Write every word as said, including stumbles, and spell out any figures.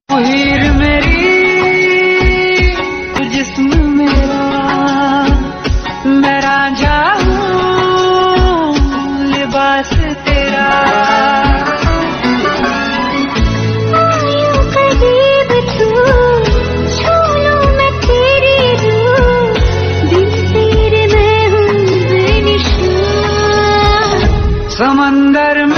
हीर मेरी तू जिस्म मेरा, मैं रांझा हूँ लिबास तेरा। आयूं करीब तू, छू लूं मैं तेरी रूह, दिल तेरे मैं हूँ बेनिशान। समंदर में